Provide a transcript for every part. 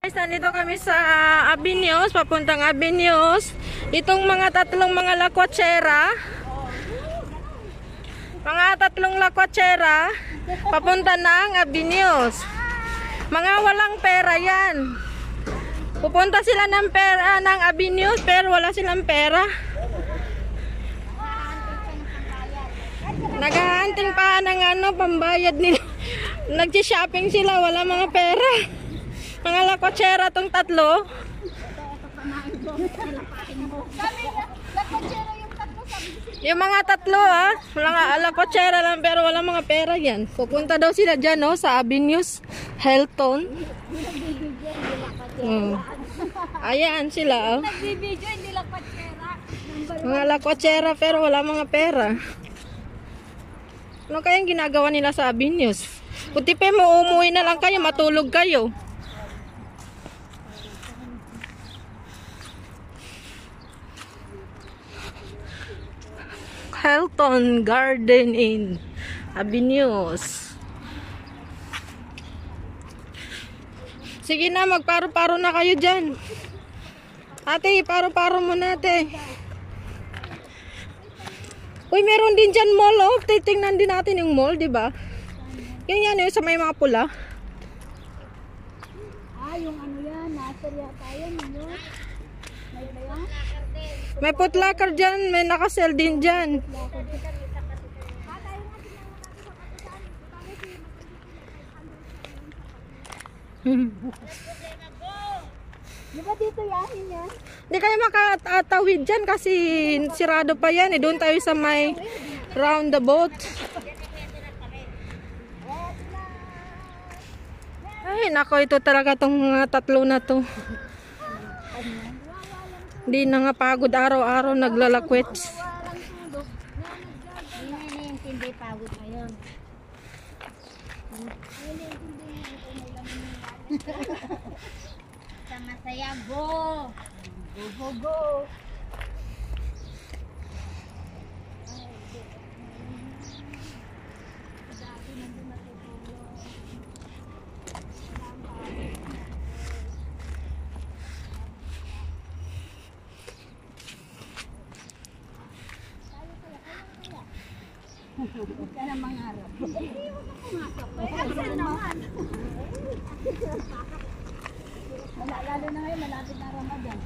Nandito kami sa Abiños, papuntang Abiños. Itong mga tatlong mga lakwatsera. Mga tatlong lakwatsera, papunta ng Abiños. Mga walang pera yan. Pupunta sila ng pera ng Abiños pero wala silang pera. Naghahanting pa ng pambayad nila. Nag-shopping sila, wala mga pera. Mga lakwatsera tong tatlo. Yung mga tatlo mga lakwatsera lang pero wala mga pera yan. Pupunta daw sila dyan sa Abiños Hilton. Ayan sila mga lakwatsera pero wala mga pera. Ano kayang ginagawa nila sa Abiños? Puti pa mo umuwi na lang kayo, matulog kayo. Hilton Garden Inn Abiños. Sige na, magparo-paro na kayo dyan. Ate, paro-paro mo na, ate. Uy, meron din dyan mall, titingnan din natin yung mall, di ba? Yan yung sa may mga pula. Yung yan, nasa yata yan, yun. May putlaker dyan, may nakasell din dyan. Di ba dito yahin yan? Hindi kayo makatawid dyan kasi sirado pa yan. Doon tayo sa may roundabout. Ay, nako, ito talaga tong mga tatlo na to. Hindi na nga pagod araw-araw naglalakwit. Hindi pagod ngayon. Sama saya, go! Go, go, go! Huwag ka na mangarap. Hindi mo na pumasok. Kasi naman. Lalo na ngayon, malapit na Ramadan.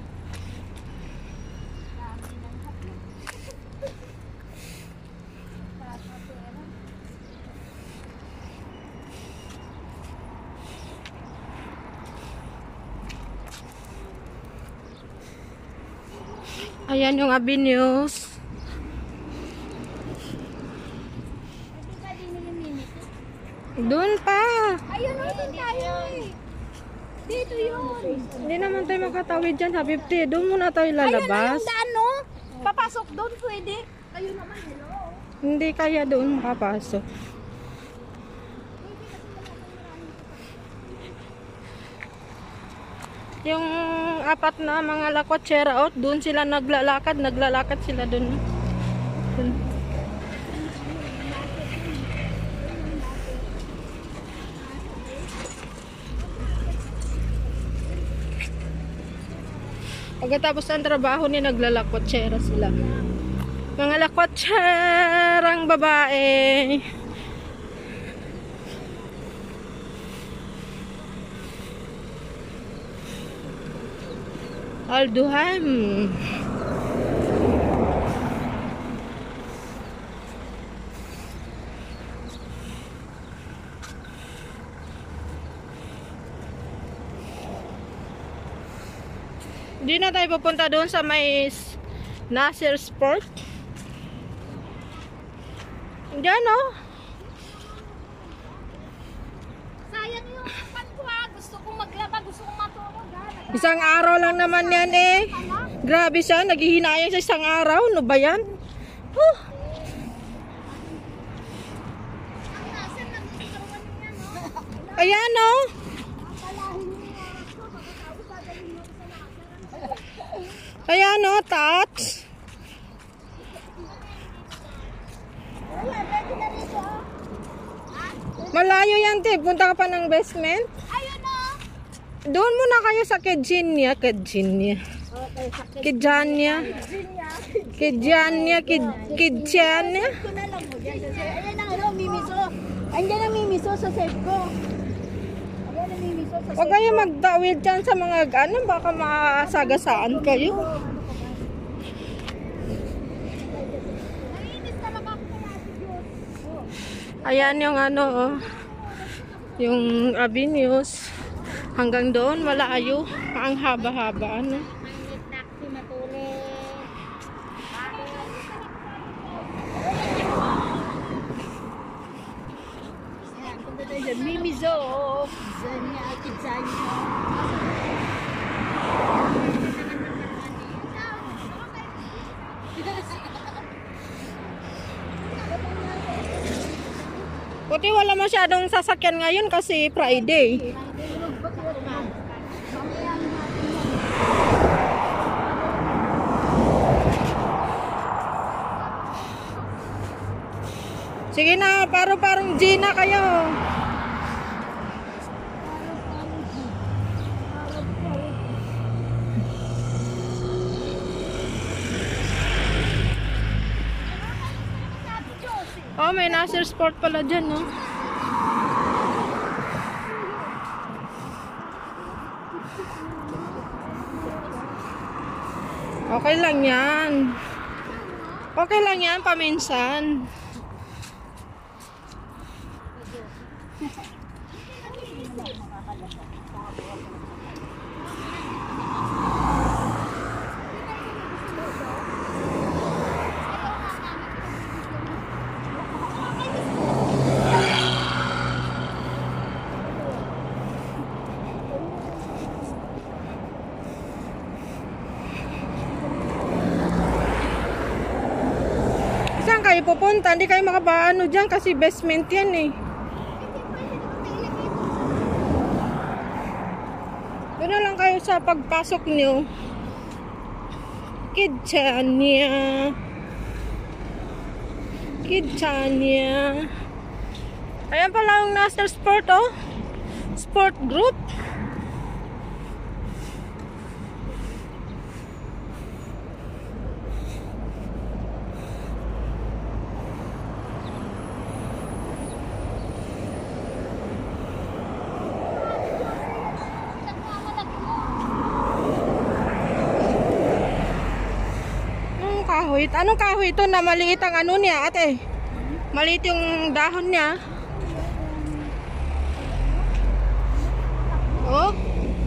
Ayan yung Abiños. Doon pa. Ayun, doon tayo eh. Dito yun. Hindi naman tayo makatawid dyan sa 50. Doon muna tayo lalabas. Ayun na yung daan, no? Papasok doon, pwede. Ayun naman, hello. Hindi kaya doon makapasok. Yung apat na mga lakwatsera doon sila naglalakad sila doon. Pagkatapos ng trabaho ni naglalakwatsyera sila. Mga lakwatsyerang babae. Alduham. Hindi na tayo pupunta doon sa may Nasir Sport. Diyan Sayang yung kapan ko Gusto kong maglaba, gusto kong matulog Isang araw lang naman yan Grabe siya, naghihinayang sa isang araw. Ano ba yan? Ayan Ayan touch. Malayo yan, te. Punta ka pa ng basement. Ayun Doon muna kayo sa Kidjania. Kidjania. Kidjania. Kidjania. Kidjania. Ko na lang mo dyan. Ayan ang ano, mimiso. Andiyan ang mimiso sa safe ko. Ayan ang mimiso sa Huwag kayo magdawid dyan sa mga ano, baka masagasaan kayo. Naiinis talaga ako kay Ate Diyos. Ayan yung ano, oh, yung avenues. Hanggang doon, malayo. Ang haba-haba, ano. Mainit taxi matulid. Ayan, punta tayo dyan. Mimiso. Kizanya, kizanya. Buti wala masyadong sasakyan ngayon kasi Friday. Sige na, parang Gina kayo. Oh, may Nasir Sport pala dyan, no? Okay lang yan. Okay lang yan, paminsan. Saan kayo pupunta? Hindi kayo makapaano dyan kasi basement yan eh. Doon na lang kayo sa pagpasok nyo. Kidjania. Kidjania. Ayan pala yung Nasir Sport, oh. Sport group. Kahoy. Anong kahoy ito na maliit ang ano niya, ate? Maliit yung dahon niya. Oh?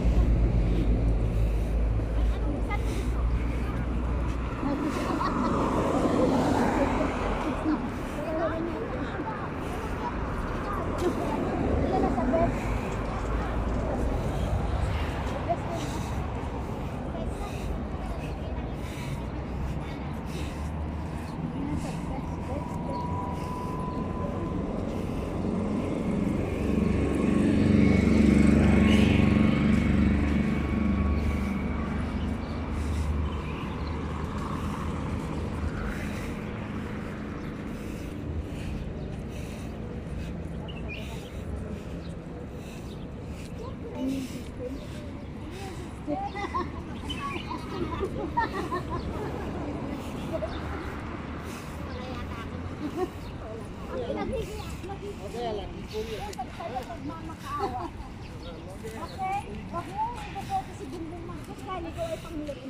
Okay? Wag mo iboboto si Gunbong Marcos dahil ikaw ay pangliin.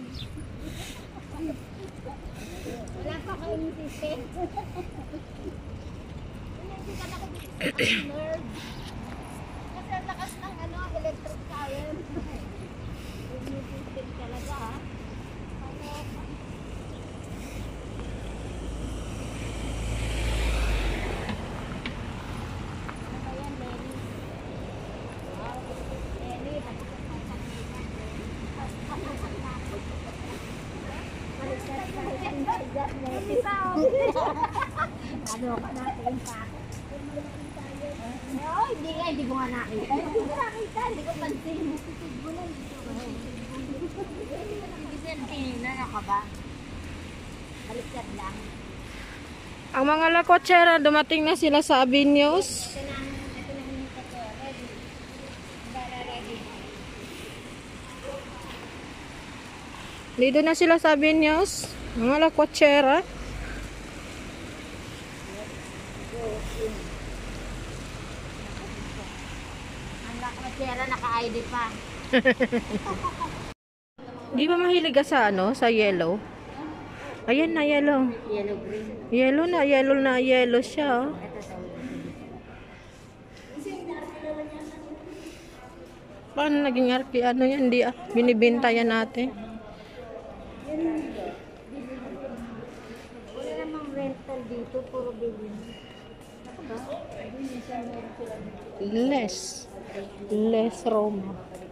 Wala pa kayong system. Hindi ka na ko dito sa nerd. Kasi ang lakas ng ano, electric current. Yung system talaga ha. Ano ka natin pa? Ay, hindi ko nga nakita. Hindi ko nakita, hindi ko pansin. Mo lang dito. Hindi sila na ka ba? Baliktad lang. Ang mga lakotsera, dumating na sila sa avenues. Ito na ang ito. Ready. Para ready. Dito na sila sa Binyos. Mga lakwatsera. Ang lakwatsera, naka-ID pa. Di ba mahilig ka sa ano? Sa yellow? Ayan na, yellow. Yellow green. Yellow na yellow siya. Oh. Paano naging RP? Ano yan? Di, binibenta yan natin. Wala namang rental dito, puro bilhin. Less Roma.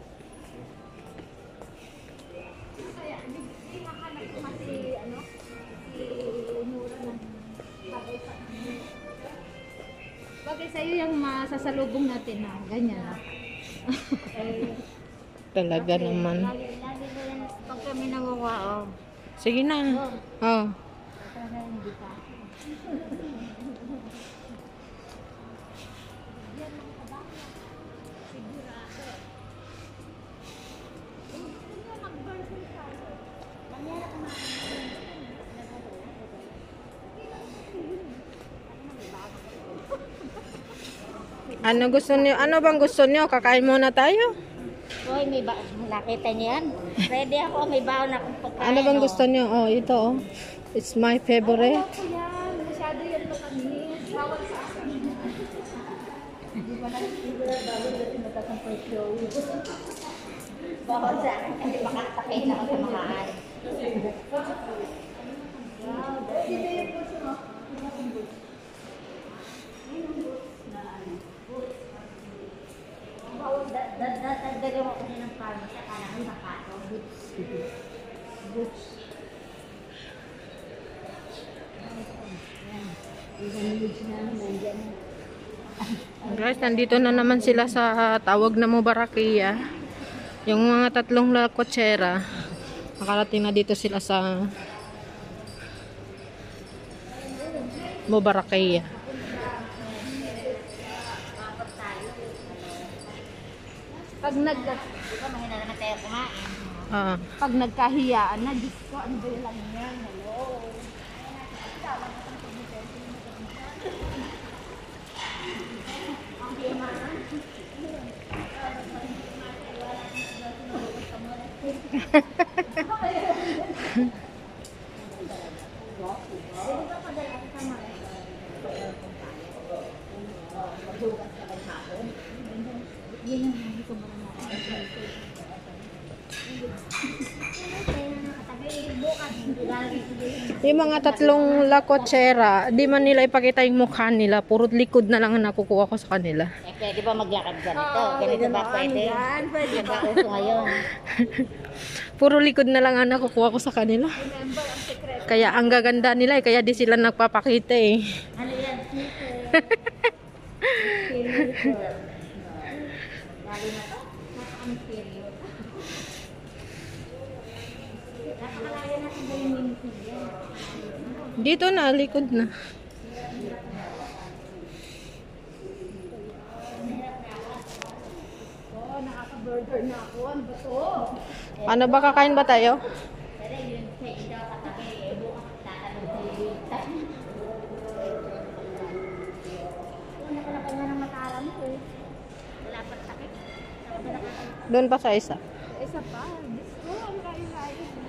Bagay sa'yo yung masasalubong natin na ganyan. Talaga naman. Lagi na yan pag kami nangunguha, oh. Sige na. Oh. Talaga hindi pa. Ano gusto niyo? Ano bang gusto niyo? Kakain muna tayo? Hoy, may ba? Nakita niyo yan? Ready ako, may baon akong pagkain. Ano bang gusto niyo? Oh, ito oh. It's my favorite. Ako yan, masyado yan pa kami. Bawal sa akin. Bawal sa akin kasi makakapit na ako sa makaan. Dadagdagan mo kasi ng parang sa kanan ng sapato. Boots. Guys, nandito na naman sila sa tawag na Mubarakia. Yung mga tatlong lakwatsera. Nakarating na dito sila sa Mubarakia. Pag di ba mahina naman tayo kumain. Ah. Pag nagkahiyaan na, Diyos ko, ano ba yung lang yan? Hello? Yung mga tatlong lakwatsera, di man nila ipakita yung mukha nila. Puro likod na lang ang nakukuha ko sa kanila. Eh, pwede ba maglakad ganito? Ganito ba pwede? Pwede ba uso ngayon? Puro likod na lang ang nakukuha ko sa kanila. Kaya ang gaganda nila eh, kaya di sila nagpapakita eh. Ano yan? Lalo na to? Napaka-mysterious. Napakalaya natin ba yung minutes yan? Dito na, likod na. Oo, nakaka-burger na ako. Ano ba to? Ano ba, kakain ba tayo? Pero yun sa ito katabi, bukas tatanong sa iyo. Una ka na kanya ng matara mo eh. Wala pa sakit. Doon pa sa isa. Isa pa. Diyos ko, ang kain-kain na.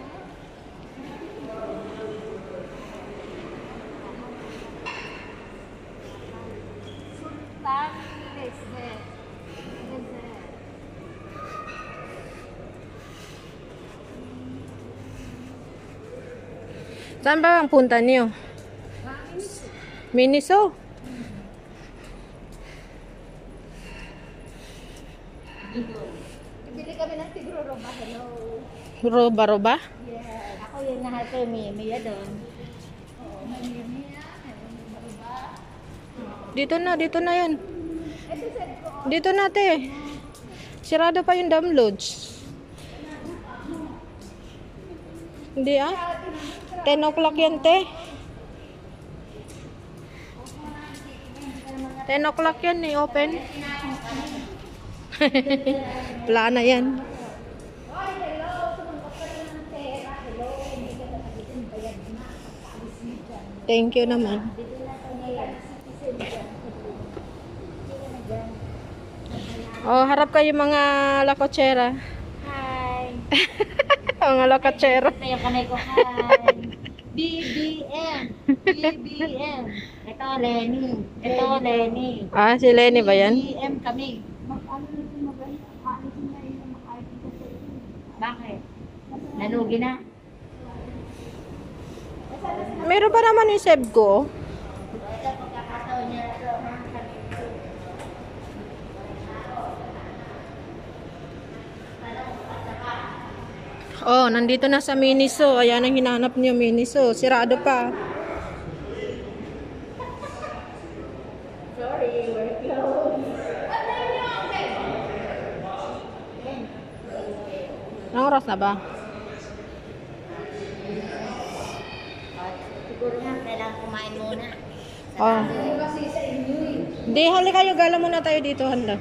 Sultan Lese. Saan ba ang punta niyo? Miniso. Bili kami ng tigro-roba. Hello. Roba-roba? Yeah. Ako yung nahal ko yung Mia doon. Oo, may Mia. Dito na yan. Dito na, te. Sirado pa yung downloads. Hindi ah. 10 o'clock yan, te. 10 o'clock yan eh, open. Wala na yan. Thank you naman. Oh, harap kayo mga lakotsera. Hi. Mga lakotsera. Ito yung kamay ko. Hi. BBM. BBM. Ito, Lenny. Ito, Lenny. Ah, si Lenny ba yan? BBM kami. Bakit? Nalugi na. Meron pa naman yung save ko. Oh, nandito na sa Miniso. Ayan ang hinanap niyo, Miniso. Sirado pa. Anong oras na ba? Siguro nga, kailangan kumain muna. Oh. Di, hali kayo. Gala muna tayo dito, handa.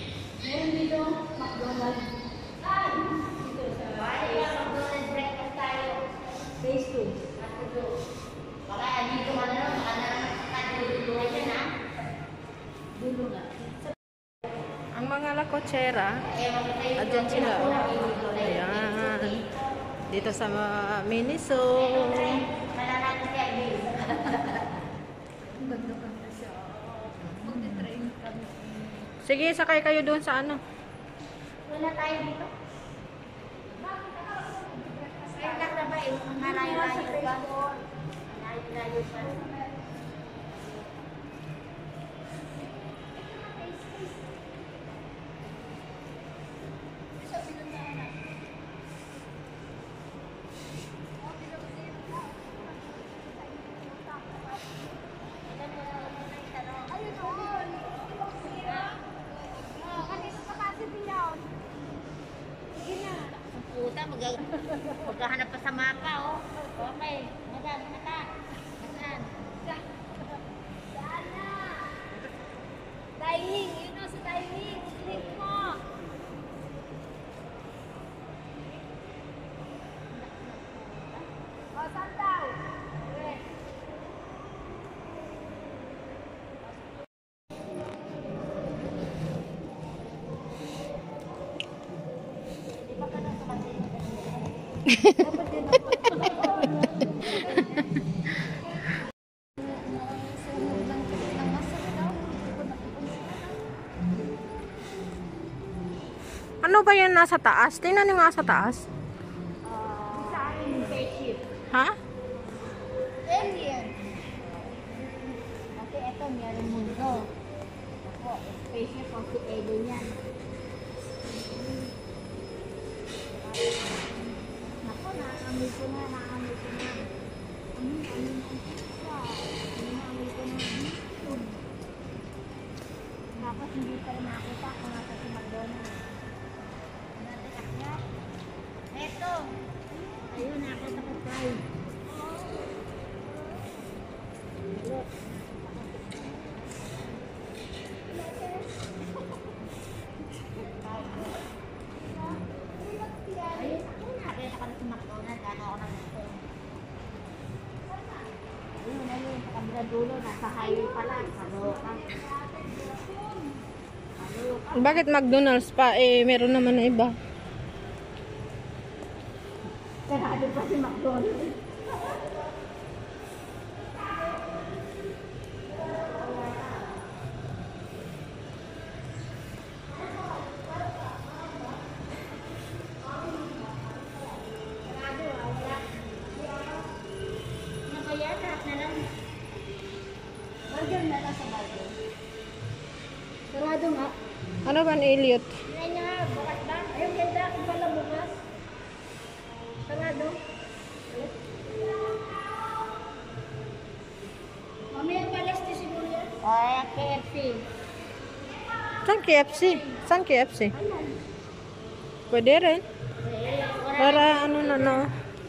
Ang mga lakotsera, andyan sila. Ayan. Dito sa Miniso. Sige, sakay kayo doon sa ano. Wala tayo dito. Kaya lang ba yung mga layo-layo pa? Layo-layo pa. Puta, maghahanap pa sa mapa, oh. Okay, magan, mata. Magan. Saan na? Dining, yun o sa dining. Click mo. O, saan daw? Okay. Ano ba yan nasa taas? Tingnan nyo nga sa taas. Saan spaceship? Ha? Alien. Kasi ito, meron mundo. Ako, spaceship ang si alien yan. Naku, naamoy ko na. Tapos hindi pa rin nakita kung nasa si McDonald's. Eto! Ayun, nakita ko tayo. Ayun, ako nakita ko na si McDonald's. Ano ako nang gusto. Ayun, sa kabila dulo, nasa highway pala. Kaloka. Bakit McDonald's pa? Eh, meron naman na iba. Sarado pa si McDonald's. Sarado nga. Ano ba ni Elliot? Tingnan niya nga, bukas ba? Ayun, ganda. Kung pala bukas. Sarado. Mamaya palas di siguro yan. Ay, KFC. Saan KFC? Saan KFC? Pwede rin. Para ano na no.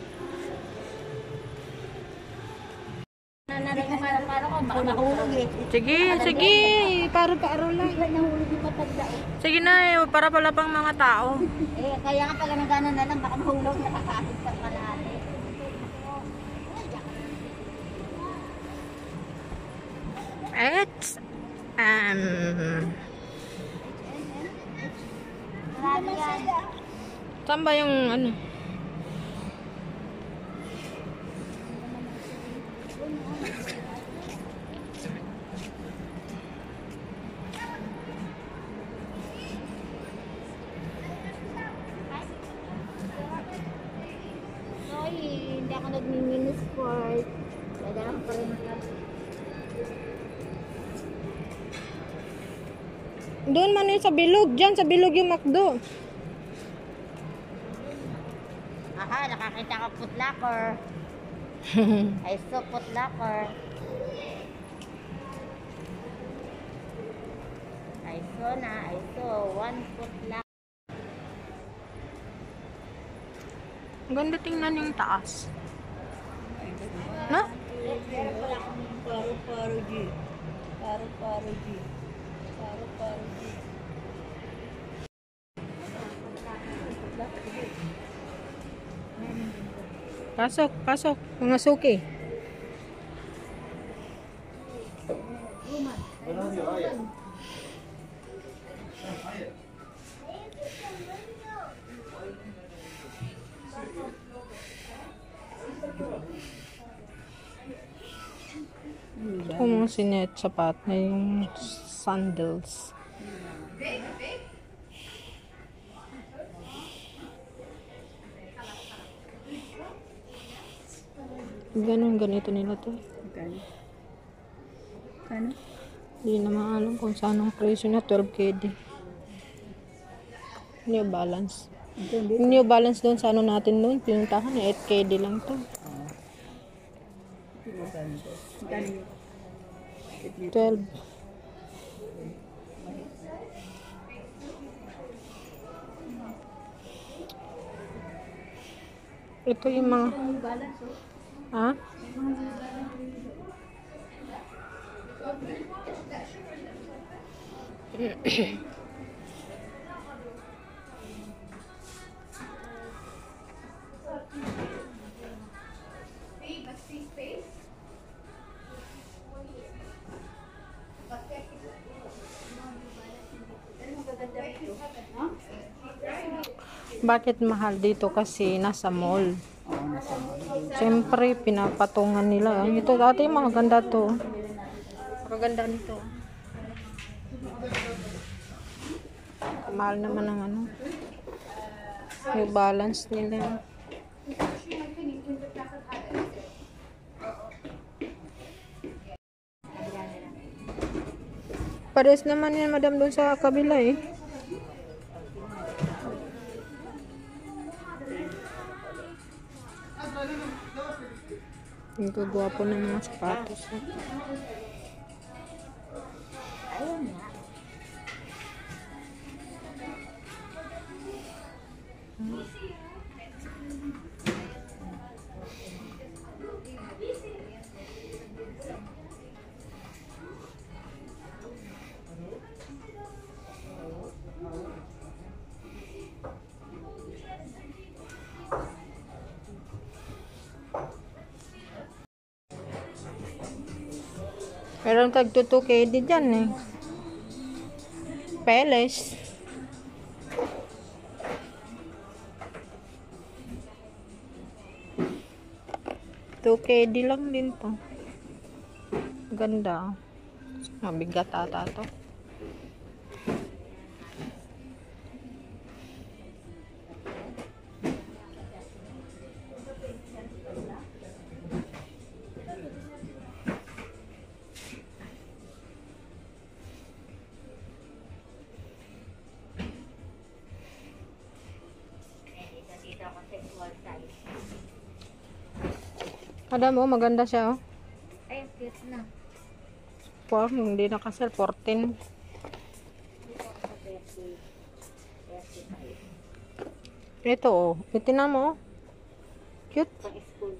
Para ko, baka nahulog eh. Sige, sige. Para paaro lang. Bigla nahulog yung matanda. Sige na eh. Para pala pang mga tao. Eh, kaya nga pag nagana na lang, baka mahulog, nakakasig ka pa natin. It's Marami yan. saan ba yung ano? Sorry, hindi ako nagmi-mini sport. Dadaan pa rin ako. Doon man yun sa bilog. Diyan sa bilog yung McDo. Aha, nakakita ka putlaker. I saw putlaker. I saw one putlaker. Ang ganda tingnan yung taas. No? Paro-paro G. Paro-paro G. Paro-paro G. Pasok, pasok. Mga suki. Kung mga sinet, sapat na yung sandals. Ganito nila to. Kano? Kano? Hindi naman alam kung saan ang presyo na 12KD. New Balance. Yung New Balance doon sa ano natin doon, pinuntahan 8KD lang to. 12. Ito yung mga ha? Bakit mahal dito? Kasi nasa mall. Siyempre, pinapatungan nila. Ito dati maganda to. Maganda nito. Mahal naman ang ano. Yung balance nila. Pares naman yan, madam, doon sa kabila eh. Ang kagwapo ng mga sapatos. Ayun nga. Meron tag-2 KD dyan eh. Peles. KD lang din to. Ganda. Mabigat ata to. Ada mo, maganda siya oh. Ay, cute na. Hindi nakasal, 14. Ito oh, itinan mo oh. Cute. Pang school.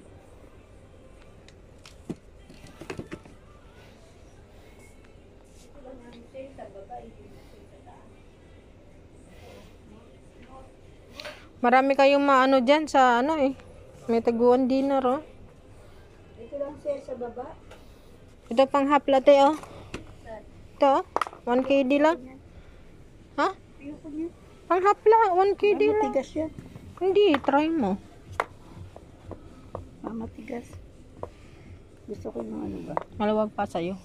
Marami kayong maano dyan sa ano eh. May taguan dinner oh. Ito lang siya sa baba. Ito pang hap latte oh. Ito, 1 KD lang. Ha? Ayoko niya. Panghapla, 1 KD lang. Matigas yan. Hindi, try mo. Matigas. Gusto ko ng ano ba? Maluwag pa sa'yo.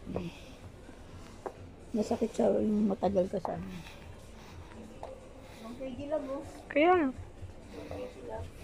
Masakit sa yung matagal ka sa ano. Okay, gilab oh. Kaya nga.